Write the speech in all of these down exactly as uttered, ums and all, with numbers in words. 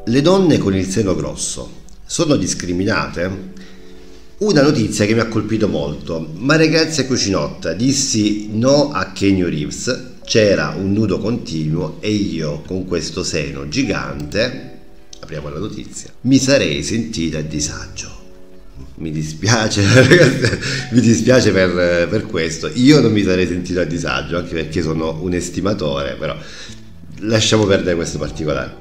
Le donne con il seno grosso sono discriminate? Una notizia che mi ha colpito molto. Maria Grazia Cucinotta: dissi no a Keanu Reeves, c'era un nudo continuo e io con questo seno gigante, apriamo la notizia, mi sarei sentita a disagio. Mi dispiace, mi dispiace per, per questo, io non mi sarei sentito a disagio, anche perché sono un estimatore, però lasciamo perdere questo particolare.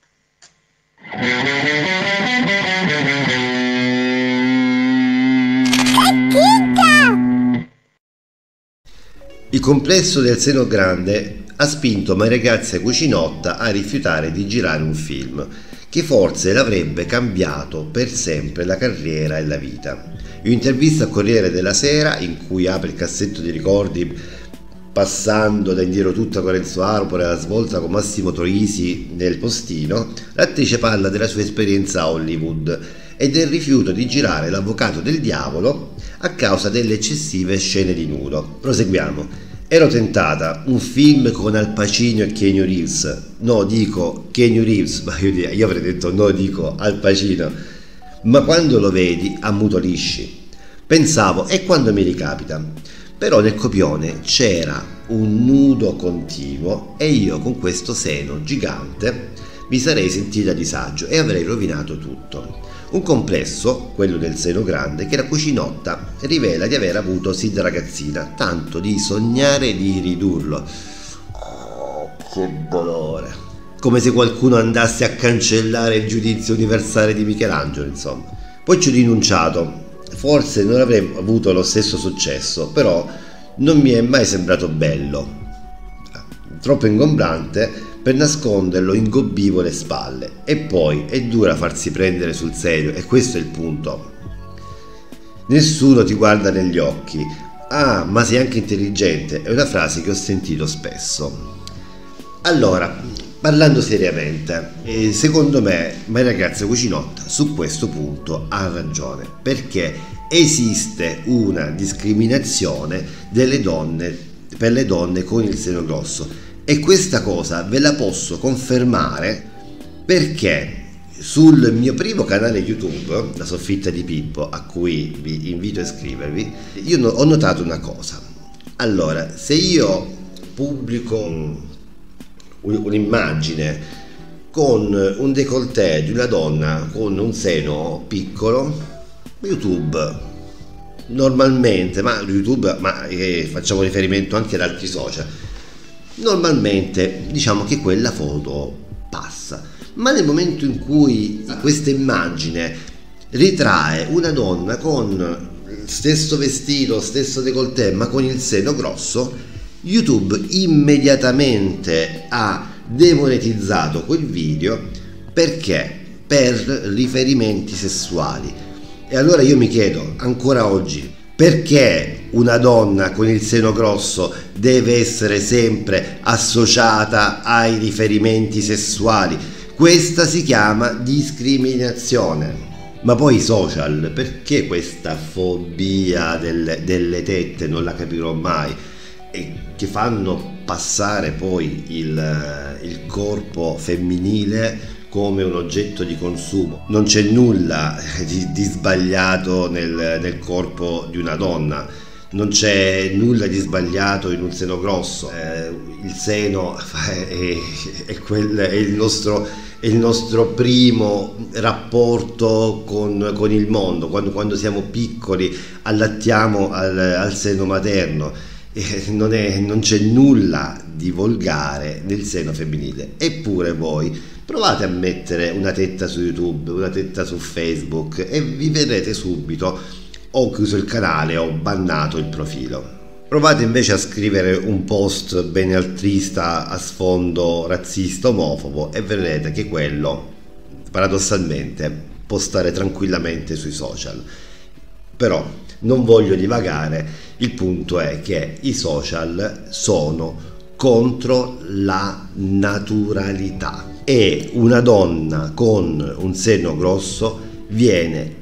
Il complesso del seno grande ha spinto Maria Grazia Cucinotta a rifiutare di girare un film che forse l'avrebbe cambiato per sempre la carriera e la vita. In un'intervista al Corriere della Sera, in cui apre il cassetto di ricordi passando da Indietro tutta con Renzo Arbore alla svolta con Massimo Troisi nel postino, l'attrice parla della sua esperienza a Hollywood e del rifiuto di girare L'avvocato del diavolo a causa delle eccessive scene di nudo. Proseguiamo. Ero tentata, un film con Al Pacino e Keanu Reeves, no dico Keanu Reeves, ma io, io avrei detto no dico Al Pacino, ma quando lo vedi ammutolisci. Pensavo, e quando mi ricapita? Però nel copione c'era un nudo continuo e io con questo seno gigante mi sarei sentita a disagio e avrei rovinato tutto. Un complesso, quello del seno grande, che la Cucinotta rivela di aver avuto sin da ragazzina, tanto di sognare di ridurlo. Oh, che dolore! Come se qualcuno andasse a cancellare il giudizio universale di Michelangelo, insomma. Poi ci ho rinunciato. Forse non avrei avuto lo stesso successo, però non mi è mai sembrato bello. Troppo ingombrante per nasconderlo, ingobbivo le spalle. E poi è dura farsi prendere sul serio, e questo è il punto. Nessuno ti guarda negli occhi. Ah, ma sei anche intelligente, è una frase che ho sentito spesso. Allora, parlando seriamente, eh, secondo me Maria Grazia Cucinotta su questo punto ha ragione, perché esiste una discriminazione delle donne per le donne con il seno grosso. E questa cosa ve la posso confermare perché sul mio primo canale YouTube, La Soffitta di Pippo, a cui vi invito a iscrivervi, io ho notato una cosa. Allora, se io pubblico un'immagine con un décolleté di una donna con un seno piccolo, YouTube normalmente, ma YouTube, ma eh, facciamo riferimento anche ad altri social, normalmente diciamo che quella foto passa, ma nel momento in cui questa immagine ritrae una donna con stesso vestito, stesso décolleté, ma con il seno grosso, YouTube immediatamente ha demonetizzato quel video perché per riferimenti sessuali. E allora io mi chiedo ancora oggi, perché una donna con il seno grosso deve essere sempre associata ai riferimenti sessuali? Questa si chiama discriminazione. Ma poi i social, perché questa fobia delle, delle tette? Non la capirò mai. E che fanno passare poi il, il corpo femminile come un oggetto di consumo. Non c'è nulla di, di sbagliato nel, nel corpo di una donna, non c'è nulla di sbagliato in un seno grosso. Eh, il seno è, è, quel, è, il nostro, è il nostro primo rapporto con, con il mondo. Quando, quando siamo piccoli allattiamo al, al seno materno. Eh, non, è, non c'è nulla di volgare nel seno femminile. Eppure voi provate a mettere una tetta su YouTube, una tetta su Facebook e vi vedrete subito: ho chiuso il canale, ho bannato il profilo. Provate invece a scrivere un post benealtrista a sfondo razzista, omofobo, e vedrete che quello paradossalmente può stare tranquillamente sui social. Però non voglio divagare, il punto è che i social sono contro la naturalità e una donna con un seno grosso viene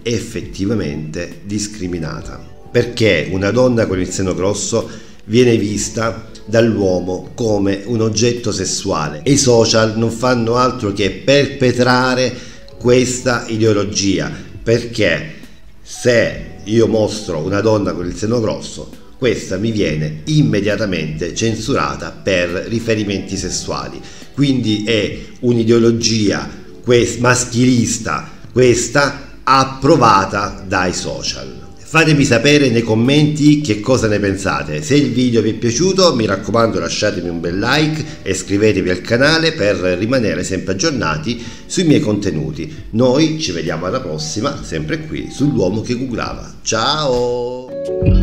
effettivamente discriminata, perché una donna con il seno grosso viene vista dall'uomo come un oggetto sessuale e i social non fanno altro che perpetrare questa ideologia, perché se io mostro una donna con il seno grosso, questa mi viene immediatamente censurata per riferimenti sessuali. Quindi è un'ideologia maschilista, questa approvata dai social. Fatemi sapere nei commenti che cosa ne pensate. Se il video vi è piaciuto, mi raccomando, lasciatemi un bel like e iscrivetevi al canale per rimanere sempre aggiornati sui miei contenuti. Noi ci vediamo alla prossima, sempre qui sull'uomo che googlava. Ciao!